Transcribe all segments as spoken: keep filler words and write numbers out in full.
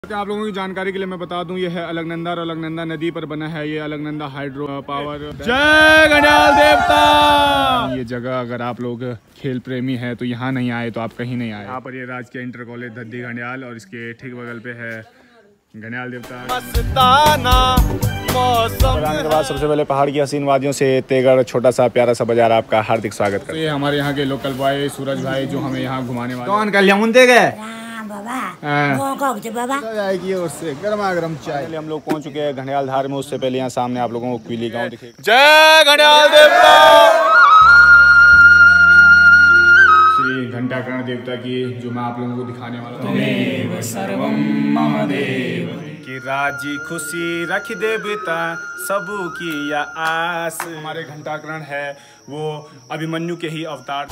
आप लोगों की जानकारी के लिए मैं बता दूं, ये है अलकनंदा और अलकनंदा नदी पर बना है ये अलकनंदा हाइड्रो पावर। जय गणेश देवता। ये जगह अगर आप लोग खेल प्रेमी हैं तो यहाँ नहीं आए तो आप कहीं नहीं आए। यहाँ पर ये राजकीय इंटर कॉलेज धद्दी घंडियाल और इसके ठीक बगल पे है गणेश देवता। मस्ताना मौसम आने के बाद सबसे पहले पहाड़ की हसीन वादियों से तेगढ़ छोटा सा प्यारा सा बाजार आपका हार्दिक स्वागत करते हैं। तो ये हमारे यहाँ के लोकल बॉय सूरज भाई जो हमें यहाँ घुमाने वाले। कौन कल्याण गए गरमा गरम चाय। हम लोग पहुंच चुके हैं घंडियाल धार में। उससे पहले यहाँ सामने आप लोगों को क्विली गांव दिखेगा। जय घंडियाल देवता। श्री घंटाकर्ण देवता की जो मैं आप लोगों को दिखाने वाला हूँ सर्वम महादेव की राजी खुशी रख देवता सबू की या आस। हमारे घंटाकर्ण है वो अभिमन्यु के ही अवतार।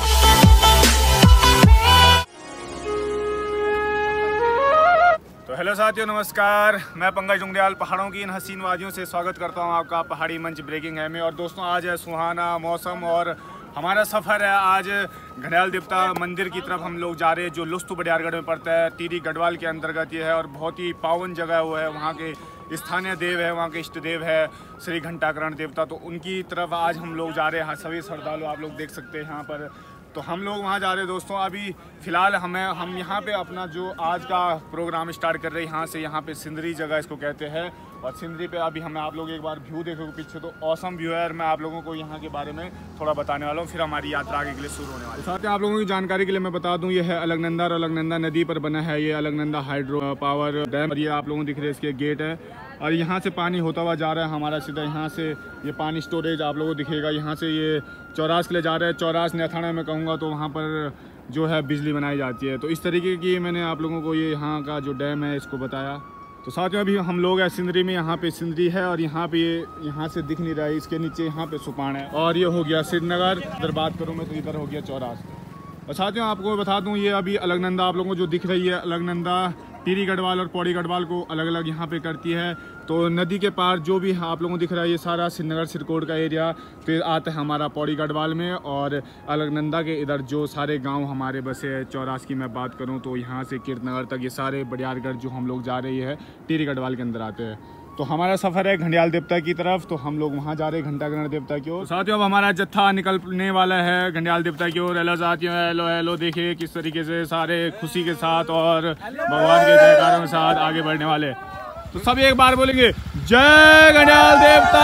तो हेलो साथियों, नमस्कार। मैं पंकज डुंगरियाल पहाड़ों की इन हसीन वादियों से स्वागत करता हूं आपका पहाड़ी मंच ब्रेकिंग है में। और दोस्तों, आज है सुहाना मौसम और हमारा सफ़र है आज घंडियाल देवता मंदिर की तरफ हम लोग जा रहे हैं, जो लुस्तु बडियारगढ़ में पड़ता है। टिहरी गढ़वाल के अंतर्गत ये है और बहुत ही पावन जगह वो है। वहाँ के स्थानीय देव है, वहाँ के इष्ट देव है श्री घंटाकर्ण देवता। तो उनकी तरफ आज हम लोग जा रहे हैं। सभी श्रद्धालु आप लोग देख सकते हैं यहाँ पर। तो हम लोग वहाँ जा रहे हैं दोस्तों। अभी फ़िलहाल हमें हम यहाँ पे अपना जो आज का प्रोग्राम स्टार्ट कर रहे हैं यहाँ से। यहाँ पे सिंदरी जगह इसको कहते हैं और सिंदरी पे अभी हमें आप लोग एक बार व्यू देखोगे पीछे तो ऑसम व्यू है। और मैं आप लोगों को यहाँ के बारे में थोड़ा बताने वाला हूँ, फिर हमारी यात्रा आगे के लिए शुरू होने वाली है। साथ ही आप लोगों की जानकारी के लिए मैं बता दूँ, ये है अलकनंदा और अलकनंदा नदी पर बना है ये अलकनंदा हाइड्रो पावर डैम। और ये आप लोगों को दिख रहे हैं इसके गेट है और यहाँ से पानी होता हुआ जा रहा है हमारा सीधा। यहाँ से ये पानी स्टोरेज आप लोगों को दिखेगा। यहाँ से ये चौरास के लिए जा रहा है। चौरास नेथाना में कहूँगा तो वहाँ पर जो है बिजली बनाई जाती है। तो इस तरीके की मैंने आप लोगों को ये यहाँ का जो डैम है इसको बताया। तो साथ में अभी हम लोग हैं सिंदरी में। यहाँ पे सिंदरी है और यहाँ पे ये यहाँ से दिख नहीं रहा है, इसके नीचे यहाँ पे सुपान है। और ये हो गया श्रीनगर। इधर बात करूँ मैं तो इधर हो गया चौरास। और साथियों आपको बता दूँ, ये अभी अलकनंदा आप लोगों को जो दिख रही है अलकनंदा टिहरी गढ़वाल और पौड़ी गढ़वाल को अलग अलग यहाँ पे करती है। तो नदी के पार जो भी आप लोगों को दिख रहा है ये सारा श्रीनगर सिरकोट का एरिया फिर आता है हमारा पौड़ी गढ़वाल में। और अलकनंदा के इधर जो सारे गांव हमारे बसे हैं, चौरास की मैं बात करूं तो यहाँ से कीर्तनगर तक ये सारे बडियारगढ़ जो हम लोग जा रही है टिहरी गढ़वाल के अंदर आते हैं। तो हमारा सफ़र है घंडियाल देवता की तरफ। तो हम लोग वहाँ जा रहे हैं घंटाकर्ण देवता की ओर। साथियों अब हमारा जत्था निकलने वाला है घंडियाल देवता की ओर। हेलो साथियों, हेलो हेलो। देखिए किस तरीके से सारे खुशी के साथ और भगवान के जयकारों के साथ आगे बढ़ने वाले। तो सब एक बार बोलेंगे जय घंडियाल देवता।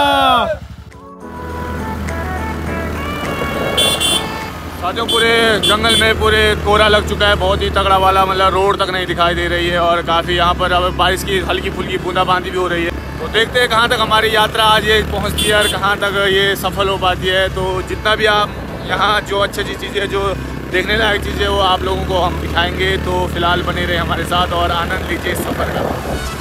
साथियों पूरे जंगल में पूरे कोहरा लग चुका है, बहुत ही तगड़ा वाला, मतलब रोड तक नहीं दिखाई दे रही है। और काफ़ी यहाँ पर अब बारिश की हल्की फुल्की बूंदाबांदी भी हो रही है। तो देखते हैं कहाँ तक हमारी यात्रा आज ये पहुँचती है और कहाँ तक ये सफल हो पाती है। तो जितना भी आप यहाँ जो अच्छी अच्छी चीज़ें जो देखने लायक चीज़ें वो आप लोगों को हम दिखाएँगे। तो फिलहाल बने रहे हमारे साथ और आनंद लीजिए इस सफ़र का।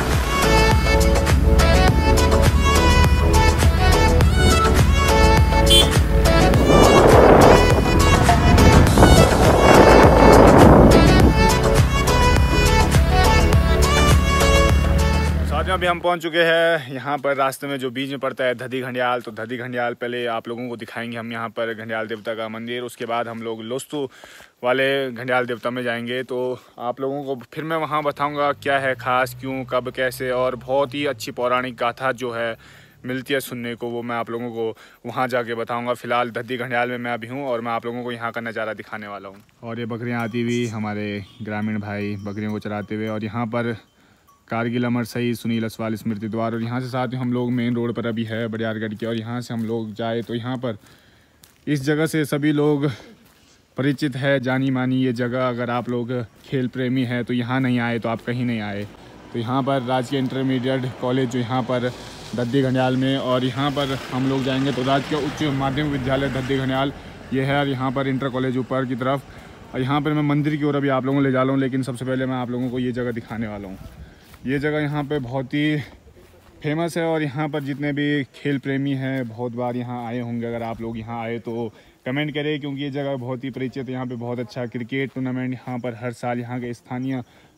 अभी हम पहुंच चुके हैं यहाँ पर। रास्ते में जो बीच में पड़ता है धद्दी घंडियाल, तो धद्दी घंडियाल पहले आप लोगों को दिखाएंगे हम यहाँ पर घंडियाल देवता का मंदिर। उसके बाद हम लोग लोस्तु वाले घंडियाल देवता में जाएंगे। तो आप लोगों को फिर मैं वहाँ बताऊँगा क्या है ख़ास, क्यों, कब, कैसे। और बहुत ही अच्छी पौराणिक गाथा जो है मिलती है सुनने को, वो मैं आप लोगों को वहाँ जाके बताऊँगा। फिलहाल धद्दी घंडियाल में मैं अभी हूँ और मैं आप लोगों को यहाँ का नज़ारा दिखाने वाला हूँ। और ये बकरियाँ आती हुई हमारे ग्रामीण भाई बकरियों को चराते हुए। और यहाँ पर कारगिल अमर शहीद सुनील असवाल स्मृति द्वार। और यहाँ से साथ ही हम लोग मेन रोड पर अभी है बडियारगढ़ की। और यहाँ से हम लोग जाए तो यहाँ पर इस जगह से सभी लोग परिचित है, जानी मानी ये जगह। अगर आप लोग खेल प्रेमी हैं तो यहाँ नहीं आए तो आप कहीं नहीं आए। तो यहाँ पर राजकीय इंटरमीडिएट कॉलेज जो यहाँ पर धद्दी घंडियाल में। और यहाँ पर हम लोग जाएंगे तो राजकीय उच्च माध्यमिक विद्यालय धद्दी घंडियाल ये है। और यहाँ पर इंटर कॉलेज ऊपर की तरफ। और यहाँ पर मैं मंदिर की ओर अभी आप लोगों को ले जा रहा हूँ। लेकिन सबसे पहले मैं आप लोगों को ये जगह दिखाने वाला हूँ। ये जगह यहाँ पे बहुत ही फेमस है और यहाँ पर जितने भी खेल प्रेमी हैं बहुत बार यहाँ आए होंगे। अगर आप लोग यहाँ आए तो कमेंट करें, क्योंकि ये जगह बहुत ही परिचित है। यहाँ पे बहुत अच्छा क्रिकेट टूर्नामेंट यहाँ पर हर साल यहाँ के स्थानीय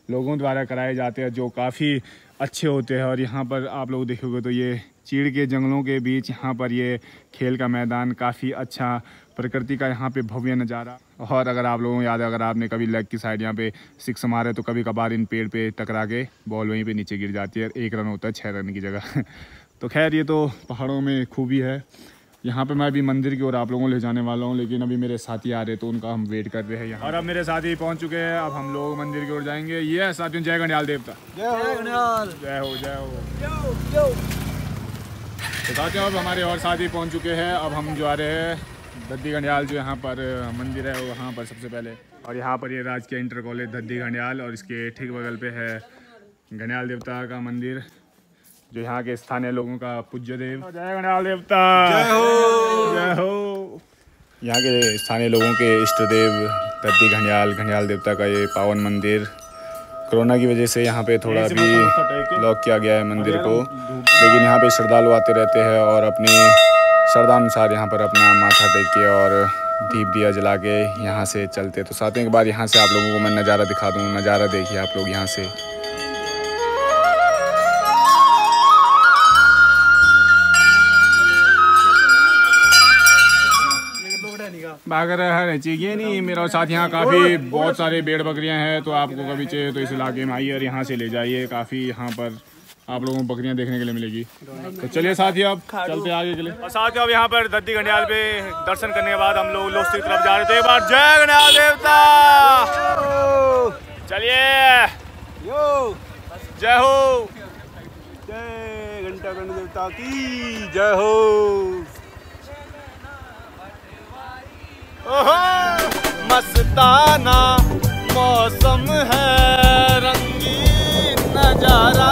लोगों द्वारा कराए जाते हैं जो काफ़ी अच्छे होते हैं। और यहाँ पर आप लोग देखोगे तो ये चीड़ के जंगलों के बीच यहाँ पर ये खेल का मैदान काफ़ी अच्छा, प्रकृति का यहाँ पे भव्य नज़ारा। और अगर आप लोगों को याद है, अगर आपने कभी लेग की साइड यहाँ पे सिक्स मारे तो कभी कभार इन पेड़ पे टकरा के बॉल वहीं पे नीचे गिर जाती है, एक रन होता है छः रन की जगह। तो खैर ये तो पहाड़ों में खूबी है। यहाँ पे मैं अभी मंदिर की ओर आप लोगों को ले जाने वाला हूँ, लेकिन अभी मेरे साथी आ रहे तो उनका हम वेट कर रहे हैं यहाँ। और अब मेरे साथी पहुँच चुके हैं, अब हम लोग मंदिर की ओर जाएंगे। ये है साथियों जय गंडियाल देवता, जय हो जय हो जय हो। तो साथियों अब हमारे और साथी पहुँच चुके हैं, अब हम जो आ रहे हैं दद्दी गंडियाल जो यहाँ पर मंदिर है वहाँ पर सबसे पहले। और यहाँ पर ये राजकीय इंटर कॉलेज दद्दी गंडियाल, और इसके ठीक बगल पे है गंडियाल देवता का मंदिर जो यहाँ के स्थानीय लोगों का पूज्य देव। जय गंडियाल देवता, जय हो जय हो। यहाँ के स्थानीय लोगों के इष्ट देव दद्दी गंडियाल गंडियाल देवता का ये पावन मंदिर। कोरोना की वजह से यहाँ पे थोड़ा भी लॉक किया गया है मंदिर को, लेकिन यहाँ पे श्रद्धालु आते रहते हैं और अपनी श्रद्धा अनुसार यहाँ पर अपना माथा टेक के और दीप दिया जला के यहाँ से चलते। तो साथियों एक बार यहाँ से आप लोगों को मैं नज़ारा दिखा दूँ, नज़ारा देखिए आप लोग यहाँ से। अगर है चाहिए नहीं मेरा साथ, यहाँ काफ़ी बहुत सारे भेड़ बकरियाँ हैं, तो आपको कभी चाहिए तो इस इलाके में आइए और यहाँ से ले जाइए। काफ़ी यहाँ पर आप लोगों को बकरियाँ देखने के लिए मिलेगी। तो चलिए साथियों अब चलते आगे चले। और साथियों अब यहाँ पर दद्दी गंडियाल पे दर्शन करने के बाद हम लोग लोस्ती की तरफ जा रहे थे। एक बार जय गंडियाल देवता, चलिए जय हो, जय घंटा गण देवता की जय हो। ओहो मस्ताना मौसम है, रंगीन नजारा,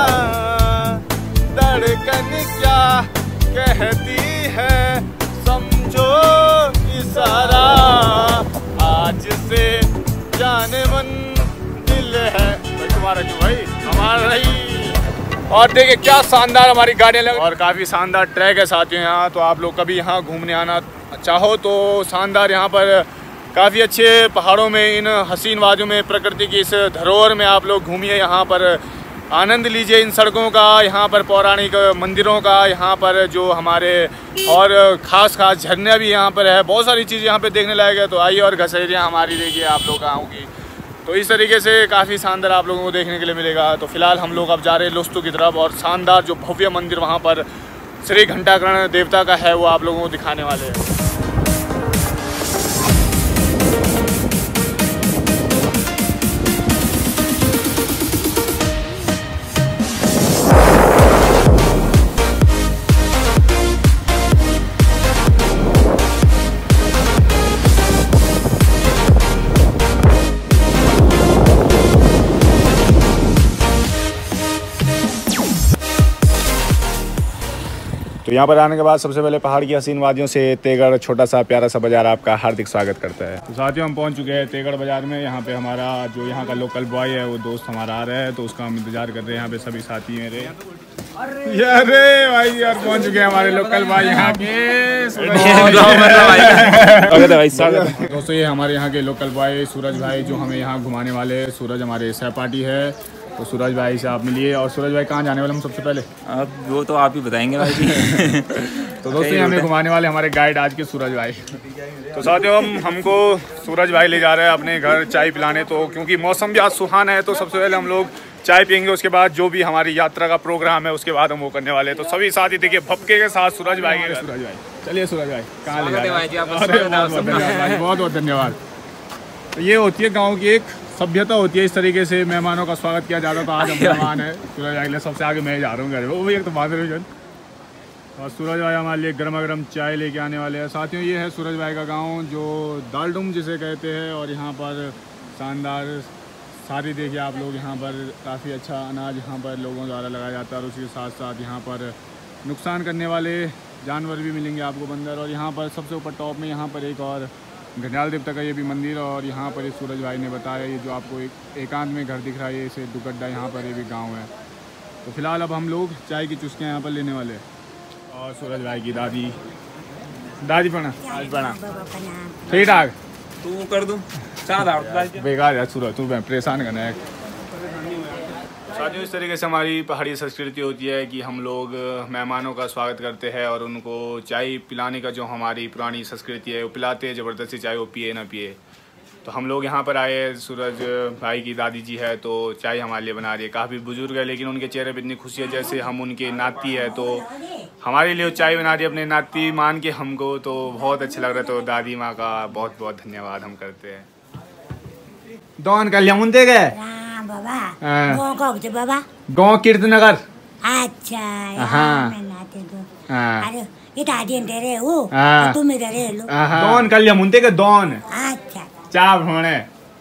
धड़कन क्या कहती है समझो इशारा, आज से जाने मन दिल है तुम्हारा क्यों भाई हमारा ही। और देखिए क्या शानदार हमारी गाड़ियाँ लग, और काफ़ी शानदार ट्रैक है साथियों यहाँ। तो आप लोग कभी यहाँ घूमने आना चाहो तो शानदार यहाँ पर काफ़ी अच्छे पहाड़ों में इन हसीन वादियों में प्रकृति की इस धरोहर में आप लोग घूमिए, यहाँ पर आनंद लीजिए इन सड़कों का, यहाँ पर पौराणिक मंदिरों का, यहाँ पर जो हमारे और ख़ास ख़ास झरने भी यहाँ पर है, बहुत सारी चीज़ें यहाँ पे देखने लायक है। तो आइए और घसेरियाँ हमारी देखिए आप लोग गाँव की। तो इस तरीके से काफ़ी शानदार आप लोगों को देखने के लिए मिलेगा। तो फिलहाल हम लोग अब जा रहे हैं लोस्तु की तरफ, और शानदार जो भव्य मंदिर वहाँ पर श्री घंटाकर्ण देवता का है वो आप लोगों को दिखाने वाले हैं। तो यहाँ पर आने के बाद सबसे पहले पहाड़ की हसीन वादियों से तेगड़ छोटा सा प्यारा सा बाजार आपका हार्दिक स्वागत करता है। तो साथियों हम पहुँच चुके हैं तेगड़ बाजार में। यहाँ पे हमारा जो यहाँ का लोकल बॉय है वो दोस्त हमारा आ रहा है, तो उसका हम इंतजार कर रहे हैं। यहाँ पे सभी साथी मेरे, अरे भाई यार पहुँच चुके हैं हमारे लोकल बॉय यहाँ के। दोस्तों ये हमारे यहाँ के लोकल बॉय सूरज भाई जो हमें यहाँ घुमाने वाले। सूरज हमारे सहपाठी है, तो सूरज भाई से आप मिलिए। और सूरज भाई कहाँ जाने वाले हम सबसे पहले? अब वो तो आप ही बताएंगे भाई जी। तो दोस्तों हमें घुमाने वाले हमारे गाइड आज के सूरज भाई। तो साथियों हम हमको सूरज भाई ले जा रहे हैं अपने घर चाय पिलाने, तो क्योंकि मौसम भी आज सुहाना है तो सबसे पहले हम लोग चाय पियेंगे, उसके बाद जो भी हमारी यात्रा का प्रोग्राम है उसके बाद हम वो करने वाले हैं। तो सभी साथी देखिए भपके के साथ सूरज भाई के। सूरज भाई चलिए सूरज भाई कहाँ ले जा रहे हैं? बहुत बहुत धन्यवाद। तो ये होती है गाँव की एक सभ्यता होती है, इस तरीके से मेहमानों का स्वागत किया जाता। तो आज हम मेहमान है सूरज भाई के लिए, सबसे आगे मैं जा रहा हूँ घर, वो भी एक तो माधुरी। और सूरज भाई हमारे लिए गर्मा गर्म चाय लेके आने वाले हैं। साथियों ये है सूरज भाई का गांव जो दालडुम जिसे कहते हैं, और यहाँ पर शानदार सारी देखिए आप लोग, यहाँ पर काफ़ी अच्छा अनाज यहाँ पर लोगों द्वारा लगाया जाता है। और उसके साथ साथ यहाँ पर नुकसान करने वाले जानवर भी मिलेंगे आपको बंदर। और यहाँ पर सबसे ऊपर टॉप में यहाँ पर एक और घंडियाल देवता का ये भी मंदिर। और यहाँ पर इस सूरज भाई ने बताया ये जो आपको एक एकांत में घर दिख रहा है, ये इसे दुगड्डा, यहाँ पर ये भी गांव है। तो फिलहाल अब हम लोग चाय की चुस्कियाँ यहाँ पर लेने वाले हैं। और सूरज भाई की दादी दादी पढ़ा आज पढ़ा ठीक ठाक तू कर दूँ बेकार यार सूरज, तू परेशान करना है। साथियों, इस तरीके से हमारी पहाड़ी संस्कृति होती है कि हम लोग मेहमानों का स्वागत करते हैं और उनको चाय पिलाने का जो हमारी पुरानी संस्कृति है वो पिलाते हैं ज़बरदस्ती, चाहे वो पिए ना पिए। तो हम लोग यहाँ पर आए, सूरज भाई की दादी जी है तो चाय हमारे लिए बना रही है। काफ़ी बुजुर्ग है लेकिन उनके चेहरे पे इतनी खुशी है जैसे हम उनके नाती है, तो हमारे लिए चाय बना रही है अपने नाती मान के हमको, तो बहुत अच्छा लग रहा है। तो दादी माँ का बहुत बहुत धन्यवाद हम करते हैं। दौन कल्याण मुंदे गए बाबा गाँव का होते बाबा गाँव कीर्तनगर। अच्छा हाँ। मैं नाते दो हाँ। अरे ये दादी तेरे हो हाँ। तुम इधर है लो दौन कल्याण मुंदे के दौन अच्छा चार भोने।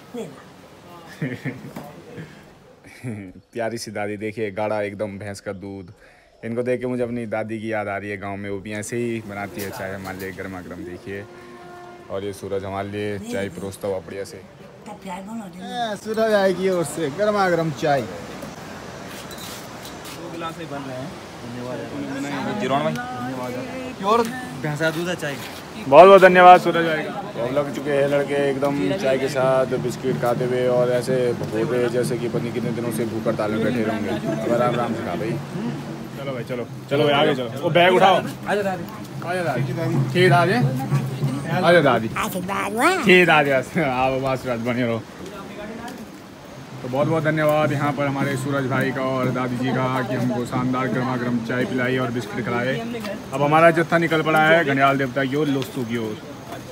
प्यारी सी दादी, देखिए गाढ़ा एकदम भैंस का दूध। इनको देख के मुझे अपनी दादी की याद आ रही है। गांव में वो भी ऐसे ही बनाती है चाय हमारे लिए गर्मा गर्म। देखिए, और ये सूरज हमारे लिए चाय परोसता हुआ बढ़िया से। सूरज भाई की ओर से गर्मा गर्म चाय। दो गिलास ही बन रहे हैं। धन्यवाद प्योर भैंसा दूध चाय। बहुत बहुत धन्यवाद सूरज भाई का। तो हम लग चुके हैं लड़के एकदम चाय के साथ बिस्किट खाते हुए और ऐसे भूख रहे जैसे कि पत्नी कितने दिनों से भूख हड़ताल में बैठे रहेंगे। अब आराम आराम से खा भाई। चलो भाई चलो चलो भाई आगे चलो। वो बैग उठाओ। आजा दादी, आजा दादी, ठीक दादी, आजा दादी, ठीक दादी, आप आशीर्वाद बने रहो। तो बहुत बहुत धन्यवाद यहाँ पर हमारे सूरज भाई का और दादी जी का कि हमको शानदार गर्मा गर्म चाय पिलाई और बिस्किट खिलाए। अब हमारा जत्था निकल पड़ा है घड़ियाल देवता की ओर, लोस्तू की ओर।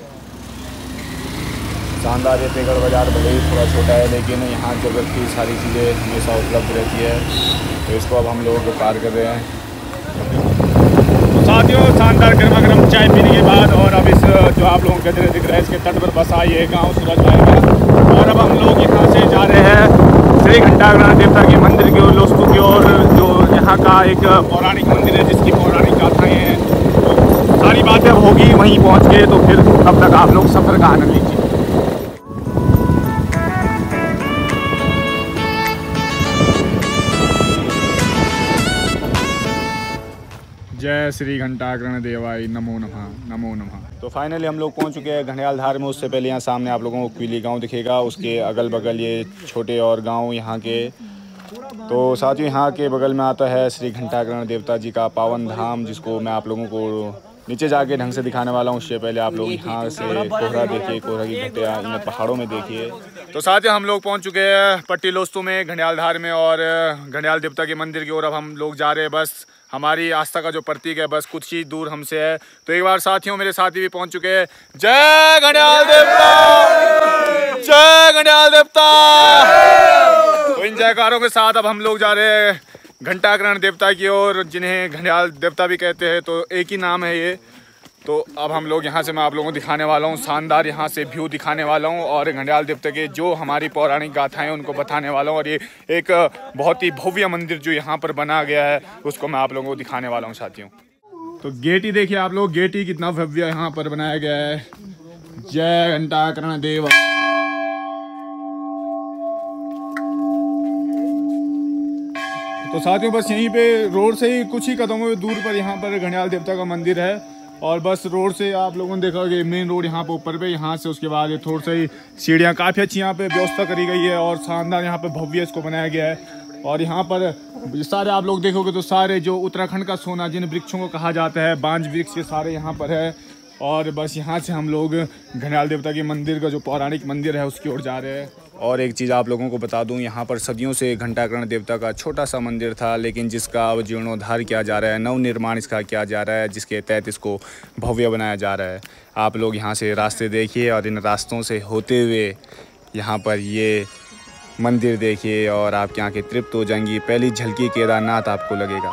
शानदार ये पेगड़ बाजार भले ही थोड़ा छोटा है लेकिन यहाँ जरूरत की सारी चीज़ें हमेशा उपलब्ध रहती है। तो इसको अब हम लोग पार कर रहे हैं। तो साथियों, शानदार गर्मा गर्म चाय पीने के बाद और अब इस जो आप लोगों के दिख रहा है इसके तट पर बसा ये गाँव सूरज भाई का। और अब हम लोग यहाँ से जा रहे हैं श्री घंटाग्रहण देवता के मंदिर की ओर, लोस्तू की ओर, जो यहाँ का एक पौराणिक मंदिर है जिसकी पौराणिक गाथाएँ हैं। तो सारी बातें होगी वहीं पहुँच के, तो फिर तब तक आप लोग सफ़र का आनंद लीजिए। जय श्री घंटाग्रहण देवाय नमो नमः, नमो नमः। तो फाइनली हम लोग पहुंच चुके हैं घड़ियाल धार में। उससे पहले यहाँ सामने आप लोगों को क्विली गांव दिखेगा, उसके अगल बगल ये छोटे और गांव यहाँ के। तो साथियों, यहाँ के बगल में आता है श्री घंटाग्रहण देवता जी का पावन धाम, जिसको मैं आप लोगों को नीचे जाके ढंग से दिखाने वाला हूँ। उससे पहले आप लोग यहाँ से कोहरा देखिए, कोहरा की घटिया इन पहाड़ों में देखिए। तो साथियों, हम लोग पहुँच चुके हैं पट्टी लोस्तू में घड़ियाल धार में और घड़ियाल देवता के मंदिर की ओर अब हम लोग जा रहे हैं। बस हमारी आस्था का जो प्रतीक है बस कुछ ही दूर हमसे है। तो एक बार साथियों, मेरे साथी भी पहुंच चुके हैं। जय घड़ियाल देवता, जय घड़ियाल देवता। तो इन जयकारों के साथ अब हम लोग जा रहे हैं घंटाग्रहण देवता की ओर, जिन्हें घड़ियाल देवता भी कहते हैं। तो एक ही नाम है ये। तो अब हम लोग यहाँ से मैं आप लोगों को दिखाने वाला हूँ, शानदार यहाँ से व्यू दिखाने वाला हूँ और घड़ियाल देवता के जो हमारी पौराणिक गाथाएं हैं उनको बताने वाला हूँ। और ये एक बहुत ही भव्य मंदिर जो यहाँ पर बना गया है उसको मैं आप लोगों को दिखाने वाला हूँ साथियों। तो गेट ही देखिए आप लोग, गेट ही कितना भव्य यहाँ पर बनाया गया है। जय घंटाग्रहण देव। तो साथियों, बस यहीं पे रोड से ही कुछ ही कदमों दूर पर यहाँ पर घड़ियाल देवता का मंदिर है। और बस रोड से आप लोगों ने देखा कि मेन रोड यहाँ पे ऊपर पे, यहाँ से उसके बाद ये थोड़ी सी सीढ़ियाँ काफ़ी अच्छी यहाँ पे व्यवस्था करी गई है और शानदार यहाँ पे भव्य इसको बनाया गया है। और यहाँ पर सारे आप लोग देखोगे तो सारे जो उत्तराखंड का सोना जिन वृक्षों को कहा जाता है, बांज वृक्ष, ये सारे यहाँ पर है। और बस यहाँ से हम लोग घड़ियाल देवता के मंदिर का जो पौराणिक मंदिर है उसकी ओर जा रहे हैं। और एक चीज़ आप लोगों को बता दूं, यहाँ पर सदियों से घंटाग्रहण देवता का छोटा सा मंदिर था, लेकिन जिसका अब जीर्णोद्धार किया जा रहा है, नवनिर्माण इसका किया जा रहा है, जिसके तहत इसको भव्य बनाया जा रहा है। आप लोग यहाँ से रास्ते देखिए और इन रास्तों से होते हुए यहाँ पर ये मंदिर देखिए और आपकी आंखें तृप्त हो जाएंगी। पहली झलकी केदारनाथ आपको लगेगा।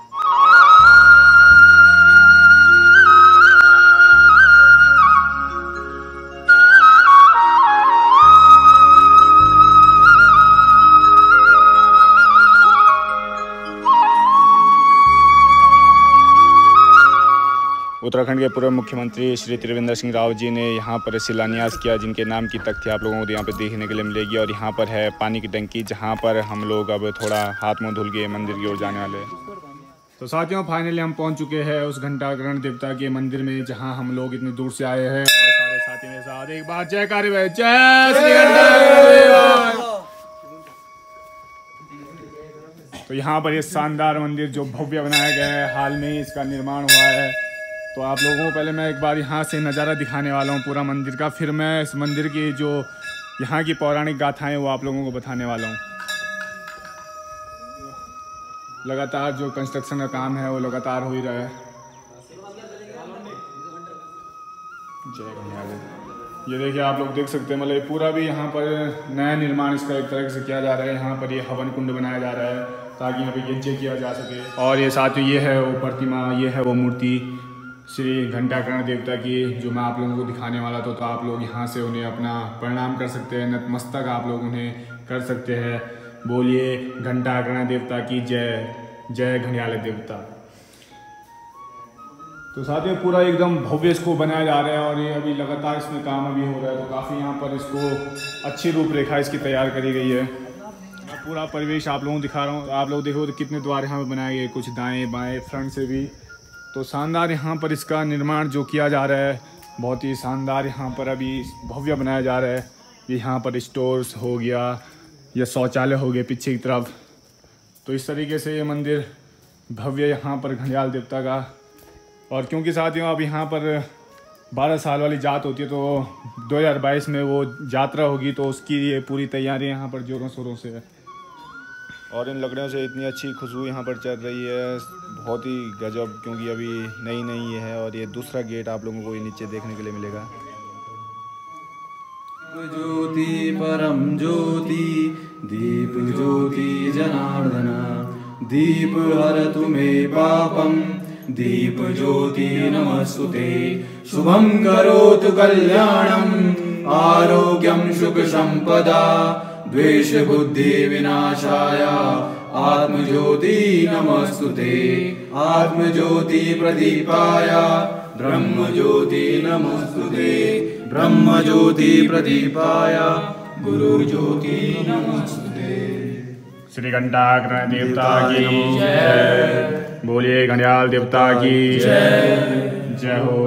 उत्तराखंड के पूर्व मुख्यमंत्री श्री त्रिवेंद्र सिंह रावत जी ने यहाँ पर शिलान्यास किया, जिनके नाम की तख्ती आप लोगों को यहाँ पे देखने के लिए मिलेगी। और यहाँ पर है पानी की टंकी, जहाँ पर हम लोग अब थोड़ा हाथ मुँह धुल के मंदिर की ओर जाने वाले हैं। तो साथियों, फाइनली हम पहुँच चुके हैं उस घंटाग्रहण देवता के मंदिर में, जहाँ हम लोग इतनी दूर से आए हैं। और सारे साथी मेरे साथ एक बार जयकार, जय श्री घंटाग्रहण देव। तो यहाँ पर ये शानदार मंदिर जो भव्य बनाया गया है, हाल में ही इसका निर्माण हुआ है। तो आप लोगों को पहले मैं एक बार यहाँ से नज़ारा दिखाने वाला हूँ पूरा मंदिर का, फिर मैं इस मंदिर की जो यहाँ की पौराणिक गाथाएँ वो आप लोगों को बताने वाला हूँ। लगातार जो कंस्ट्रक्शन का काम है वो लगातार हो ही रहा है। जय गणेश। ये देखिए आप लोग देख सकते हैं, मतलब ये पूरा भी यहाँ पर नया निर्माण इसका एक तरह से किया जा रहा है। यहाँ पर ये हवन कुंड बनाया जा रहा है ताकि यहाँ पे यज्ञ किया जा सके। और ये साथ ही ये है वो प्रतिमा, ये है वो मूर्ति श्री घंटाकर्ण देवता की जो मैं आप लोगों को दिखाने वाला था। तो आप लोग यहाँ से उन्हें अपना प्रणाम कर सकते हैं, नतमस्तक आप लोग उन्हें कर सकते हैं। बोलिए घंटाकर्ण देवता की जय, जय घड़ियाल देवता। तो साथ में पूरा एकदम भव्य इसको बनाया जा रहा है और ये अभी लगातार इसमें काम अभी हो रहा है। तो काफ़ी यहाँ पर इसको अच्छी रूपरेखा इसकी तैयार करी गई है। पूरा परिवेश आप लोगों को दिखा रहा हूँ। आप लोग देखो तो कितने द्वार यहाँ पर बनाए गए, कुछ दाएँ बाएँ फ्रंट से भी। तो शानदार यहाँ पर इसका निर्माण जो किया जा रहा है, बहुत ही शानदार यहाँ पर अभी भव्य बनाया जा रहा है। यहाँ पर स्टोर्स हो गया या शौचालय हो गए पीछे की तरफ। तो इस तरीके से ये मंदिर भव्य यहाँ पर घड़ियाल देवता का। और क्योंकि साथियों अब यहाँ पर बारह साल वाली जात होती है, तो दो हज़ार बाईस में वो यात्रा होगी, तो उसकी ये पूरी तैयारी यहाँ पर जोरों शोरों से है। और इन लकड़ियों से इतनी अच्छी खुशबू यहाँ पर चल रही है, बहुत ही गजब, क्योंकि अभी नई नई ये है। और ये दूसरा गेट आप लोगों को ये नीचे देखने के लिए मिलेगा। ज्योति परम ज्योति दीप ज्योति जनार्दन, दीप हरतु मे पापम, दीप ज्योति नमस्तुते। शुभं करोतु कल्याणं, आरोग्यं सुख संपदा, द्वेष बुद्धि विनाशाय, आत्म ज्योति नमस्तुते। आत्म ज्योति प्रदीपाय, ब्रह्म ज्योति नमस्तुते। ब्रह्म ज्योति प्रदीपाय, गुरु ज्योति नमस्तुते। श्री घंटाकर्ण देवता की जय। बोलिए घड़ियाल देवता की जय, जय हो।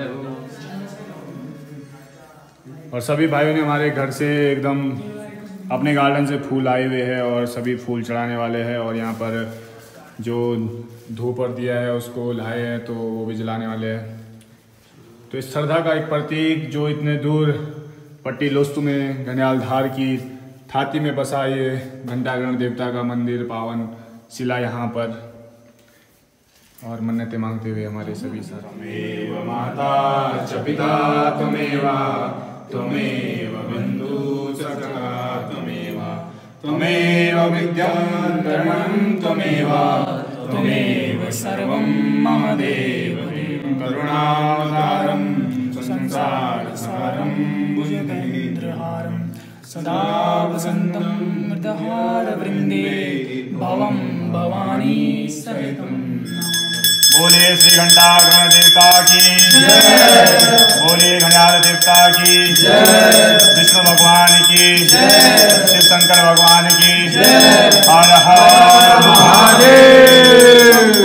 और सभी भाइयों ने हमारे घर से एकदम अपने गार्डन से फूल आए हुए हैं और सभी फूल चढ़ाने वाले हैं। और यहाँ पर जो धूप और दिया है उसको लाए हैं, तो वो भी जलाने वाले हैं। तो इस श्रद्धा का एक प्रतीक जो इतने दूर पट्टी लोस्तु में घड़ियाल धार की थाती में बसा ये घंटाकर्ण देवता का मंदिर पावन शिला यहाँ पर। और मन्नतें मांगते हुए हमारे सभी साथ। त्वमेव माता च पिता त्वमेव, त्वमेव बन्धु सखा त्वमेव, त्वमेव विद्यान्तरणं त्वमेव, त्वमेव सर्वं मम देव। करुणावतारं संसारसारं भुजगेन्द्रहारं, सदा वसन्तं मृतहारवृन्दे, भवं भवानी सहितं। बोलिए श्री घंटाकर्ण देवता की जय। बोलिए घड़ियाल देवता की जय। विष्णु भगवान की जय। शिव शंकर भगवान की जय। हर हर महादेव।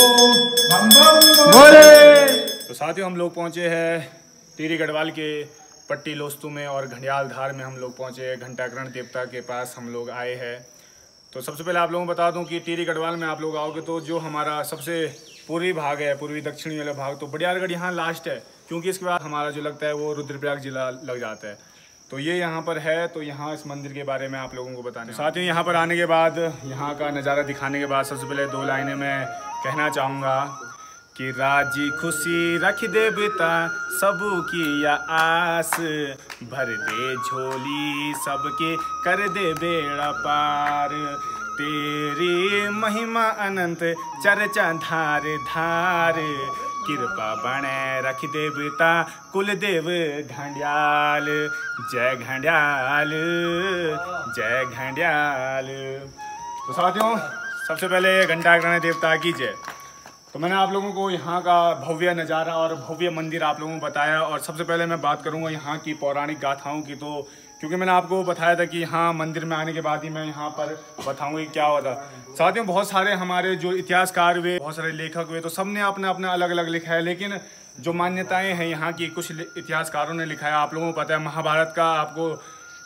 तो साथियों हम लोग पहुंचे हैं टिहरी गढ़वाल के पट्टी लोस्तु में और घड़ियाल धार में हम लोग पहुंचे हैं। घंटाकर्ण देवता के पास हम लोग आए हैं। तो सबसे पहले आप लोगों को बता दूं कि टिहरी गढ़वाल में आप लोग आओगे तो जो हमारा सबसे पूर्वी भाग है, पूर्वी दक्षिणी वाला भाग, तो बड़ियारगढ़ यहाँ लास्ट है, क्योंकि इसके बाद हमारा जो लगता है वो रुद्रप्रयाग जिला लग जाता है। तो ये यहाँ पर है। तो यहाँ इस मंदिर के बारे में आप लोगों को बताने तो साथ ही यहाँ पर आने के बाद, यहाँ का नज़ारा दिखाने के बाद सबसे पहले दो लाइनें मैं कहना चाहूँगा कि राजी खुशी रख दे बेटा सबू की या आस, भर दे झोली सबके कर दे बेड़ा पार, तेरी महिमा अनंत चर्चा धार धार, कृपा बने रख दे बेटा कुलदेव घड़ियाल, जय घड़ियाल, जय घड़ियाल। तो साथियों सबसे पहले घंटाकर्ण देवता की जय। तो मैंने आप लोगों को यहाँ का भव्य नज़ारा और भव्य मंदिर आप लोगों को बताया। और सबसे पहले मैं बात करूँगा यहाँ की पौराणिक गाथाओं की। तो क्योंकि मैंने आपको बताया था कि यहाँ मंदिर में आने के बाद ही मैं यहाँ पर बताऊँगा कि क्या हुआ था। साथियों बहुत सारे हमारे जो इतिहासकार हुए, बहुत सारे लेखक हुए, तो सब ने अपना अपना अलग अलग लिखा है। लेकिन जो मान्यताएँ हैं यहाँ की कुछ इतिहासकारों ने लिखा है। आप लोगों को पता है महाभारत का आपको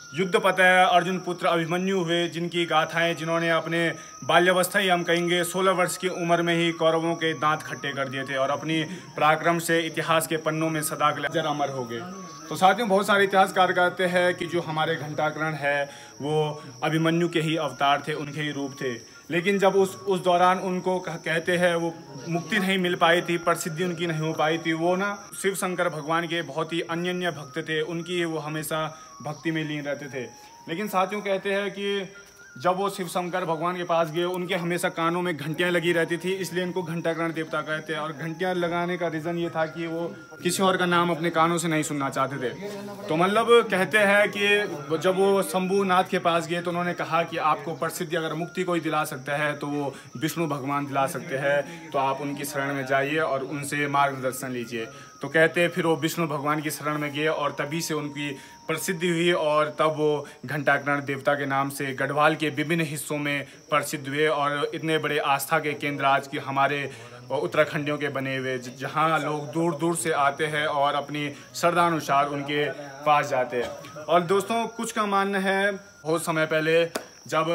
युद्धपतय अर्जुन पुत्र अभिमन्यु हुए, जिनकी गाथाएं, जिन्होंने अपने बाल्यावस्था ही हम कहेंगे सोलह वर्ष की उम्र में ही कौरवों के दांत खट्टे कर दिए थे और अपनी पराक्रम से इतिहास के पन्नों में सदा के लिए अमर हो गए। तो साथियों, बहुत सारे इतिहासकार कहते हैं कि जो हमारे घंटाकर्ण है वो अभिमन्यु के ही अवतार थे, उनके ही रूप थे। लेकिन जब उस उस दौरान उनको कहते हैं वो मुक्ति नहीं मिल पाई थी, प्रसिद्धि उनकी नहीं हो पाई थी। वो ना शिव शंकर भगवान के बहुत ही अनन्य भक्त थे, उनकी वो हमेशा भक्ति में लीन रहते थे। लेकिन साथियों कहते हैं कि जब वो शिव शंकर भगवान के पास गए, उनके हमेशा कानों में घंटियां लगी रहती थी, इसलिए इनको घंटाकर्ण देवता कहते हैं। और घंटियां लगाने का रीज़न ये था कि वो किसी और का नाम अपने कानों से नहीं सुनना चाहते थे। तो मतलब कहते हैं कि जब वो शंभुनाथ के पास गए तो उन्होंने कहा कि आपको प्रसिद्धि अगर मुक्ति कोई दिला सकता है तो वो विष्णु भगवान दिला सकते हैं, तो आप उनकी शरण में जाइए और उनसे मार्गदर्शन लीजिए। तो कहते हैं फिर वो विष्णु भगवान की शरण में गए और तभी से उनकी प्रसिद्धि हुई और तब वो घंटाकर्ण देवता के नाम से गढ़वाल के विभिन्न हिस्सों में प्रसिद्ध हुए और इतने बड़े आस्था के केंद्र आज के हमारे उत्तराखंडियों के बने हुए, जहाँ लोग दूर दूर से आते हैं और अपनी श्रद्धानुसार उनके पास जाते हैं। और दोस्तों, कुछ का मानना है बहुत समय पहले जब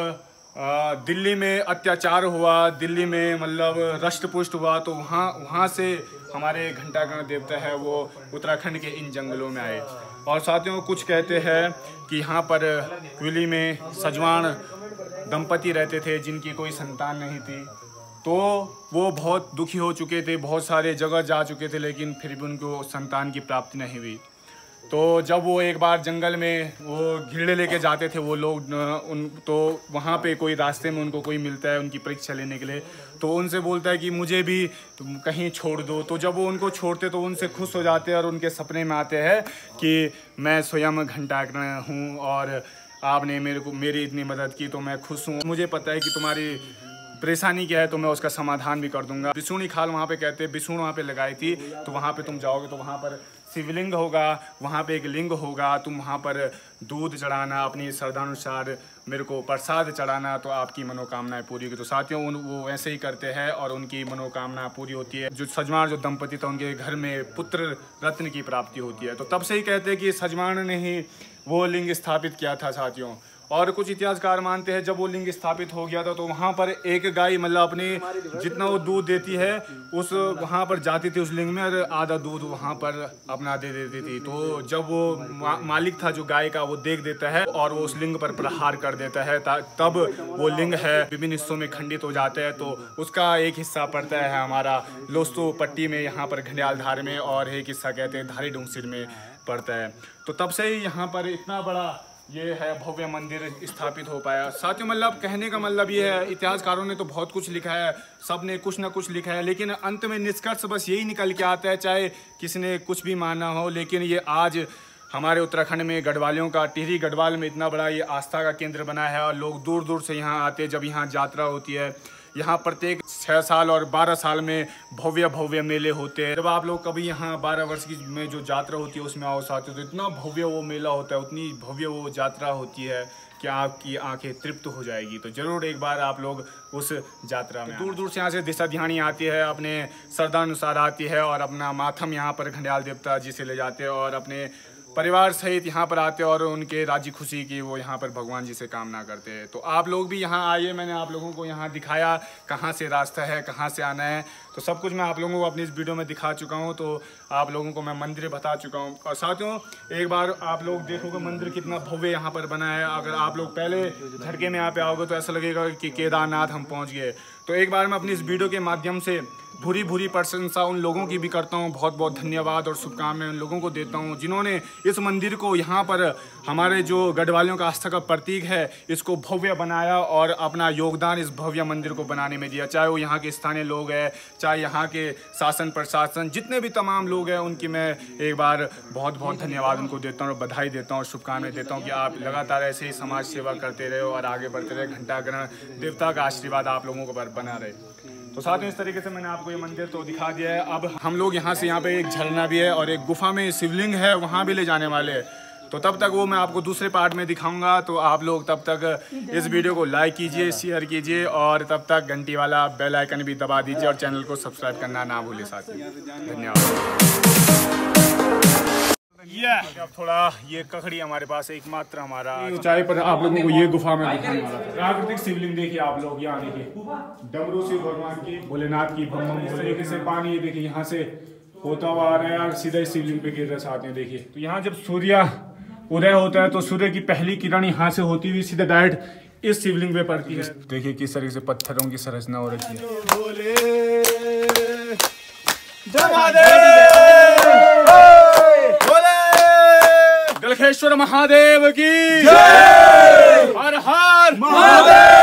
दिल्ली में अत्याचार हुआ, दिल्ली में मतलब रष्टपुष्ट हुआ, तो वहाँ वहाँ से हमारे घंटाकर्ण देवता है वो उत्तराखंड के इन जंगलों में आए। और साथियों, कुछ कहते हैं कि यहाँ पर क्विली में सजवान दंपति रहते थे जिनकी कोई संतान नहीं थी, तो वो बहुत दुखी हो चुके थे, बहुत सारे जगह जा चुके थे, लेकिन फिर भी उनको संतान की प्राप्ति नहीं हुई। तो जब वो एक बार जंगल में वो घिरड़े लेके जाते थे वो लोग उन तो वहाँ पे कोई रास्ते में उनको कोई मिलता है उनकी परीक्षा लेने के लिए, तो उनसे बोलता है कि मुझे भी कहीं छोड़ दो। तो जब वो उनको छोड़ते तो उनसे खुश हो जाते हैं और उनके सपने में आते हैं कि मैं स्वयं घंटाकर्ण हूँ और आपने मेरे को मेरी इतनी मदद की तो मैं खुश हूँ, मुझे पता है कि तुम्हारी परेशानी क्या है तो मैं उसका समाधान भी कर दूंगा। बिसूणी खाल वहाँ पे कहते हैं, बिसूण वहाँ पे लगाई थी, तो वहाँ पे तुम जाओगे तो वहाँ पर शिवलिंग होगा, वहाँ पे एक लिंग होगा, तुम वहाँ पर दूध चढ़ाना, अपनी श्रद्धानुसार मेरे को प्रसाद चढ़ाना, तो आपकी मनोकामनाएं पूरी होगी। तो साथियों, उन वो ऐसे ही करते हैं और उनकी मनोकामना पूरी होती है। जो सजवान जो दंपति था उनके घर में पुत्र रत्न की प्राप्ति होती है। तो तब से ही कहते हैं कि सजवान ने ही वो लिंग स्थापित किया था साथियों। और कुछ इतिहासकार मानते हैं जब वो लिंग स्थापित हो गया था तो वहाँ पर एक गाय मतलब अपनी जितना वो दूध देती है उस वहाँ पर जाती थी उस लिंग में और आधा दूध वहाँ पर अपना दे देती थी। तो जब वो मा, मालिक था जो गाय का, वो देख देता है और वो उस लिंग पर प्रहार कर देता है, तब वो लिंग है विभिन्न हिस्सों में खंडित हो जाता है। तो उसका एक हिस्सा पड़ता है हमारा लोस्तो पट्टी में, यहाँ पर घड़ियाल धार में, और एक हिस्सा कहते हैं धारी डूंगसिर में पड़ता है। तो तब से ही यहाँ पर इतना बड़ा ये है भव्य मंदिर स्थापित हो पाया। साथियों, मतलब कहने का मतलब ये है, इतिहासकारों ने तो बहुत कुछ लिखा है, सब ने कुछ ना कुछ लिखा है, लेकिन अंत में निष्कर्ष बस यही निकल के आता है, चाहे किसी ने कुछ भी माना हो, लेकिन ये आज हमारे उत्तराखंड में गढ़वालियों का, टिहरी गढ़वाल में इतना बड़ा ये आस्था का केंद्र बना है और लोग दूर दूर से यहाँ आते हैं। जब यहाँ यात्रा होती है, यहाँ प्रत्येक छः साल और बारह साल में भव्य भव्य मेले होते हैं। जब आप लोग कभी यहाँ बारह वर्ष की में जो यात्रा होती है उसमें आओ साथियों, तो इतना भव्य वो मेला होता है, उतनी भव्य वो यात्रा होती है कि आपकी आंखें तृप्त हो जाएगी। तो ज़रूर एक बार आप लोग उस यात्रा में, दूर दूर से यहाँ से दिशा ध्यानी आती है, अपने श्रद्धानुसार आती है और अपना माथम यहाँ पर घड़ियाल देवता जी से ले जाते हैं और अपने परिवार सहित यहाँ पर आते हैं और उनके राज्य खुशी की वो यहाँ पर भगवान जी से कामना करते हैं। तो आप लोग भी यहाँ आइए, मैंने आप लोगों को यहाँ दिखाया कहाँ से रास्ता है, कहाँ से आना है, तो सब कुछ मैं आप लोगों को अपनी इस वीडियो में दिखा चुका हूँ। तो आप लोगों को मैं मंदिर बता चुका हूँ। और साथियों, एक बार आप लोग देखोगे मंदिर कितना भव्य यहाँ पर बना है। अगर आप लोग पहले झटके में यहाँ पे आओगे तो ऐसा लगेगा कि केदारनाथ हम पहुँच गए। तो एक बार मैं अपनी इस वीडियो के माध्यम से भूरी भूरी प्रशंसा उन लोगों की भी करता हूं, बहुत बहुत धन्यवाद और शुभकामनाएं उन लोगों को देता हूं जिन्होंने इस मंदिर को, यहाँ पर हमारे जो गढ़वालियों का आस्था का प्रतीक है, इसको भव्य बनाया और अपना योगदान इस भव्य मंदिर को बनाने में दिया। चाहे वो यहाँ के स्थानीय लोग हैं, चाहे यहाँ के शासन प्रशासन, जितने भी तमाम लोग हैं, उनकी मैं एक बार बहुत बहुत धन्यवाद उनको देता हूँ और बधाई देता हूँ और शुभकामनाएं देता हूँ कि आप लगातार ऐसे ही समाज सेवा करते रहे और आगे बढ़ते रहे। घंटाकर्ण देवता का आशीर्वाद आप लोगों को बना रहे। तो साथ में इस तरीके से मैंने आपको ये मंदिर तो दिखा दिया है। अब हम लोग यहाँ से, यहाँ पे एक झरना भी है और एक गुफा में शिवलिंग है, वहाँ भी ले जाने वाले हैं। तो तब तक वो मैं आपको दूसरे पार्ट में दिखाऊंगा। तो आप लोग तब तक इस वीडियो को लाइक कीजिए, शेयर कीजिए और तब तक घंटी वाला बेल आइकन भी दबा दीजिए और चैनल को सब्सक्राइब करना ना भूलिए साथियों। धन्यवाद। ये अब थोड़ा ये ककड़ी हमारे पास एकमात्र हमारा ऊंचाई पर आप लोगों को ये गुफा में दिखाने वाला था। प्राकृतिक शिवलिंग देखिए आप लोग, यहाँ देखिए डमरू शिव भगवान की, भोलेनाथ की, बम बम इस तरीके से पानी ये देखिए यहाँ से होता हुआ आ रहा है और सीधा ही शिवलिंग पे गिर रहा है साथ में। देखिए तो यहाँ जब सूर्य उदय होता है तो सूर्य की पहली किरण यहाँ से होती हुई सीधा डायरेक्ट इस शिवलिंग पे पड़ती है। देखिए किस तरीके से पत्थरों की संरचना हो रखी है। गलखेश्वर महादेव की जय, हर हर महादेव।